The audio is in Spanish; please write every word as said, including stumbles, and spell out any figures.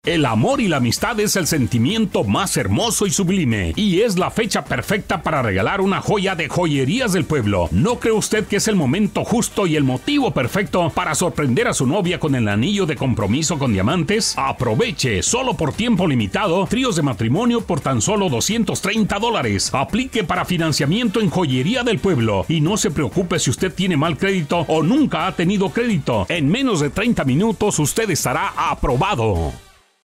El amor y la amistad es el sentimiento más hermoso y sublime, y es la fecha perfecta para regalar una joya de Joyerías del Pueblo. ¿No cree usted que es el momento justo y el motivo perfecto para sorprender a su novia con el anillo de compromiso con diamantes? Aproveche, solo por tiempo limitado, tríos de matrimonio por tan solo doscientos treinta dólares. Aplique para financiamiento en Joyería del Pueblo, y no se preocupe si usted tiene mal crédito o nunca ha tenido crédito. En menos de treinta minutos usted estará aprobado.